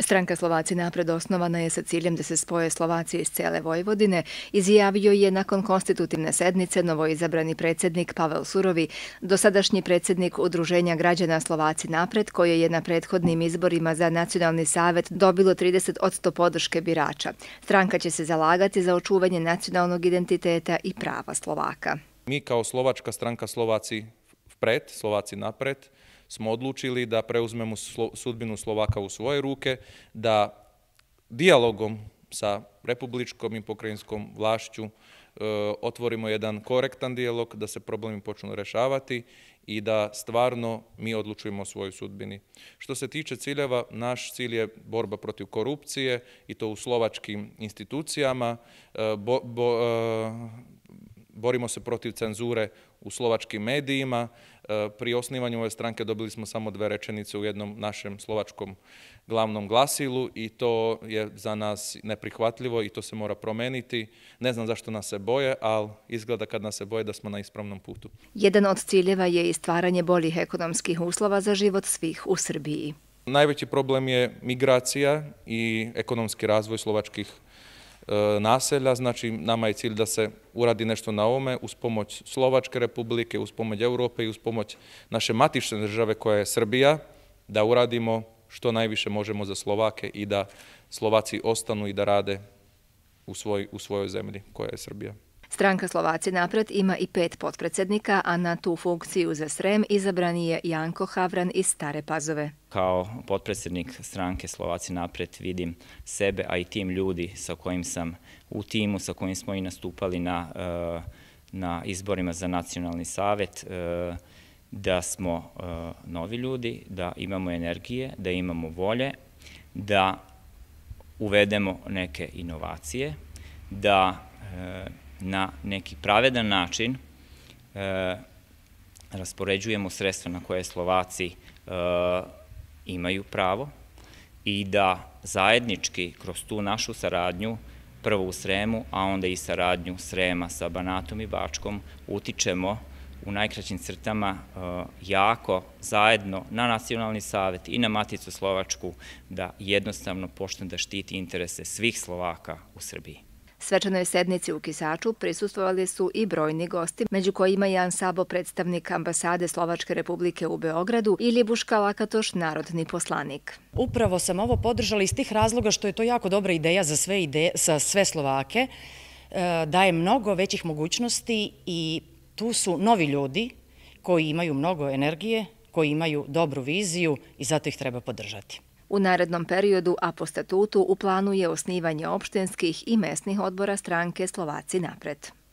Stranka Slovaci napred osnovana je sa ciljem da se spoje Slovaci iz cele Vojvodine, izjavio je nakon konstitutivne sednice novoizabrani predsjednik Pavel Surovi, dosadašnji predsjednik Udruženja građana Slovaci napred, koje je na prethodnim izborima za Nacionalni savet dobilo 30% podrške birača. Stranka će se zalagati za očuvanje nacionalnog identiteta i prava Slovaka. Mi kao slovačka stranka Slovaci vpred, Slovaci napred, smo odlučili da preuzmemo sudbinu Slovaka u svoje ruke, da dijalogom sa republičkom i pokrajinskom vlašću otvorimo jedan korektan dijalog, da se problemi počnu rešavati i da stvarno mi odlučujemo o svojoj sudbini. Što se tiče ciljeva, naš cilj je borba protiv korupcije i to u slovačkim institucijama. Borimo se protiv cenzure u slovačkim medijima. Pri osnivanju ove stranke dobili smo samo 2 rečenice u jednom našem slovačkom glavnom glasilu i to je za nas neprihvatljivo i to se mora promeniti. Ne znam zašto nas se boje, ali izgleda kad nas se boje da smo na ispravnom putu. Jedan od ciljeva je i stvaranje boljih ekonomskih uslova za život svih u Srbiji. Najveći problem je migracija i ekonomski razvoj slovačkih naselja, znači nama je cilj da se uradi nešto na ovome uz pomoć Slovačke republike, uz pomoć Europe i uz pomoć naše matične države koja je Srbija, da uradimo što najviše možemo za Slovake i da Slovaci ostanu i da rade u svojoj zemlji koja je Srbija. Stranka Slovaci napred ima i 5 potpredsjednika, a na tu funkciju za Srem izabran je Janko Havran iz Stare Pazove. Kao potpredsjednik stranke Slovaci napred vidim sebe, a i tim ljudi sa kojim sam u timu, sa kojim smo i nastupali na izborima za Nacionalni savet, da smo novi ljudi, da imamo energije, da imamo volje, da uvedemo neke inovacije, da na neki pravedan način raspoređujemo sredstva na koje Slovaci imaju pravo i da zajednički kroz tu našu saradnju, prvo u Sremu, a onda i saradnju Srema sa Banatom i Bačkom, utičemo u najkraćim crtama jako zajedno na Nacionalni savet i na Maticu Slovačku da jednostavno počne da štiti interese svih Slovaka u Srbiji. Svečanoj sednici u Kisaču prisustvovali su i brojni gosti, među kojima Jan Sabo, predstavnik ambasade Slovačke republike u Beogradu, i Ljibuška Lakatoš, narodni poslanik. Upravo sam ovo podržala iz tih razloga što je to jako dobra ideja za sve Slovake, daje mnogo većih mogućnosti i tu su novi ljudi koji imaju mnogo energije, koji imaju dobru viziju i zato ih treba podržati. U narednom periodu, a po statutu, u planu je osnivanje opštinskih i mesnih odbora stranke Slovaci napred.